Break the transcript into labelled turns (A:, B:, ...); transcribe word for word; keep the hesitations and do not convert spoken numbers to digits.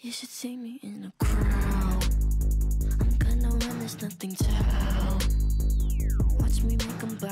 A: You should see me in a crowd. I'm gonna run, there's nothing to help. Watch me make 'em bow.